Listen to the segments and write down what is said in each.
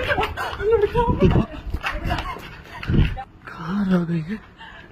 कहाँ रह गई है?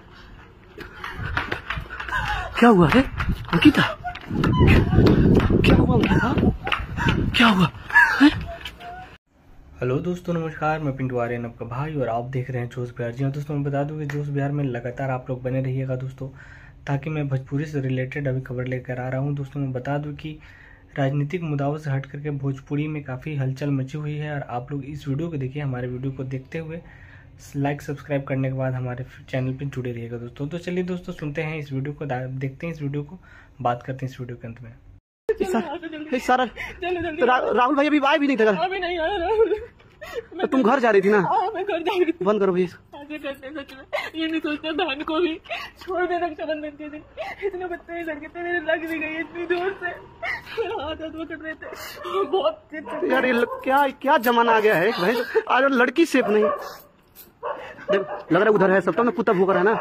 क्या हुआ है अंकिता? क्या हुआ अंकिता? क्या हुआ है? हेलो दोस्तों, नमस्कार। मैं पिंटू आर्यन, आपका भाई, और आप देख रहे हैं जोश बिहार। जी हाँ दोस्तों, मैं बता दूं कि जोश बिहार में लगातार आप लोग बने रहिएगा दोस्तों, ताकि मैं भोजपुरी से रिलेटेड अभी खबर लेकर आ रहा हूं। दोस्तों मैं बता दूं कि राजनीतिक मुद्दाओं से हट करके भोजपुरी में काफ़ी हलचल मची हुई है, और आप लोग इस वीडियो को देखिए। हमारे वीडियो को देखते हुए लाइक सब्सक्राइब करने के बाद हमारे चैनल पर जुड़े रहिएगा दोस्तों। तो चलिए दोस्तों, सुनते हैं इस वीडियो को, देखते हैं इस वीडियो को, बात करते हैं इस वीडियो के अंत में। सारा राहुल भाई अभी आए भी नहीं थे। अभी नहीं आया राहुल। तो तुम घर जा रही थी ना? मैं घर जा रही थी। बंद करो भैया। ऐसे करते सच में ये नहीं सोचते बहन को भी छोड़ दे रक्षाबंधन के दिन। इतने बच्चे लड़के थे, मेरे लग भी गई इतनी दूर से, मेरा हाथ पकड़ रहे थे बहुत। यार ये क्या जमाना आ गया है भाई। आज लड़की सेफ नहीं, लग रहा है उधर है सब, तो कुत्ता भूख रहा है ना।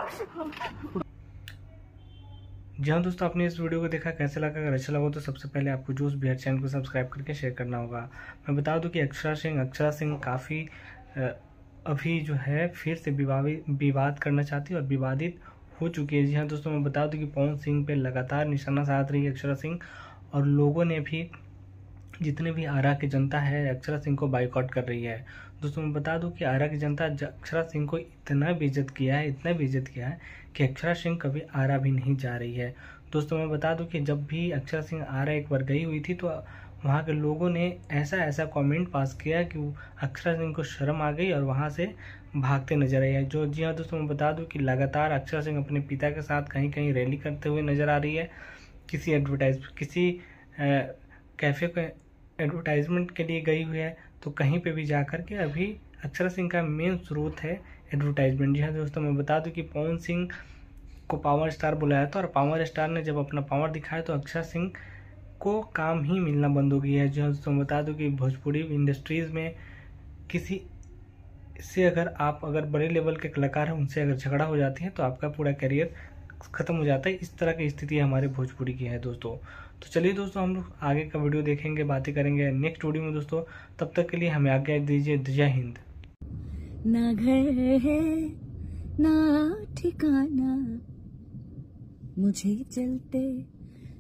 जी हाँ दोस्तों, आपने इस वीडियो को देखा, कैसे लगा? अगर अच्छा लगा तो सबसे पहले आपको जोश बिहार चैनल को सब्सक्राइब करके शेयर करना होगा। मैं बता दूं कि अक्षरा सिंह काफ़ी अभी जो है फिर से विवाद करना चाहती है और विवादित हो चुकी है। जी हाँ दोस्तों, मैं बता दूं कि पवन सिंह पे लगातार निशाना साध रही है अक्षरा सिंह, और लोगों ने भी, जितने भी आरा की जनता है, अक्षरा सिंह को बाइकआउट कर रही है। दोस्तों मैं बता दूं कि आरा की जनता अक्षरा सिंह को इतना बेइज्जत किया है कि अक्षरा सिंह कभी आरा भी नहीं जा रही है। दोस्तों मैं बता दूं कि जब भी अक्षरा सिंह आरा एक बार गई हुई थी, तो वहाँ के लोगों ने ऐसा कमेंट पास किया कि अक्षरा सिंह को शर्म आ गई और वहाँ से भागते नजर आई है। जी हाँ दोस्तों, मैं बता दूं कि लगातार अक्षरा सिंह अपने पिता के साथ कहीं कहीं रैली करते हुए नजर आ रही है। किसी कैफे के एडवर्टाइजमेंट के लिए गई हुई है, तो कहीं पे भी जाकर के अभी अक्षरा सिंह का मेन स्रोत है एडवर्टाइजमेंट। जी हाँ दोस्तों, मैं बता दूं कि पवन सिंह को पावर स्टार बुलाया था, और पावर स्टार ने जब अपना पावर दिखाया तो अक्षरा सिंह को काम ही मिलना बंद हो गई है। जी हाँ दोस्तों, मैं बता दूं कि भोजपुरी इंडस्ट्रीज़ में किसी से अगर बड़े लेवल के कलाकार हैं, उनसे अगर झगड़ा हो जाती है तो आपका पूरा करियर ख़त्म हो जाता है। इस तरह की स्थिति हमारे भोजपुरी की है दोस्तों। तो चलिए दोस्तों, हम लोग आगे का वीडियो देखेंगे, बातें करेंगे नेक्स्ट वीडियो में दोस्तों। तब तक के लिए हमें आज्ञा दीजिए। जय हिंद। ना घर है ना ठिकाना, मुझे चलते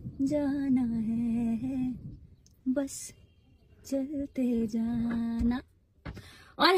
जाना है, बस चलते जाना।